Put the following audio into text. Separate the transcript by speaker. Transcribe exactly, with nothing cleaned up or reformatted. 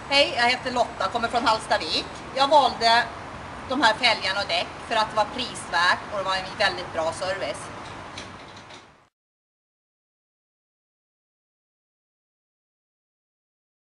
Speaker 1: Hej, jag heter Lotta, kommer från Hallstavik. Jag valde de här fälgarna och däck för att det var prisvärt och det var en väldigt bra service.